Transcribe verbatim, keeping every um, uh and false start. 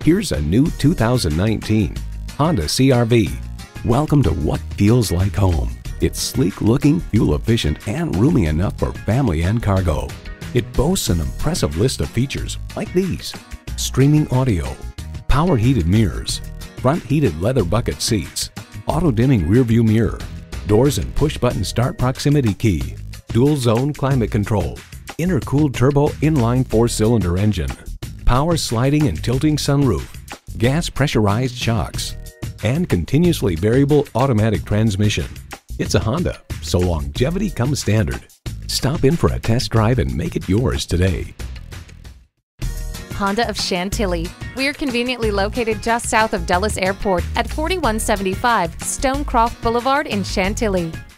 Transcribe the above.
Here's a new two thousand nineteen Honda C R V. Welcome to what feels like home. It's sleek looking, fuel efficient, and roomy enough for family and cargo. It boasts an impressive list of features like these: streaming audio, power heated mirrors, front heated leather bucket seats, auto dimming rear view mirror, doors and push button start proximity key, dual zone climate control, intercooled turbo inline four cylinder engine, power sliding and tilting sunroof, gas pressurized shocks, and continuously variable automatic transmission. It's a Honda, so longevity comes standard. Stop in for a test drive and make it yours today. Honda of Chantilly. We are conveniently located just south of Dulles Airport at forty-one seventy-five Stonecroft Boulevard in Chantilly.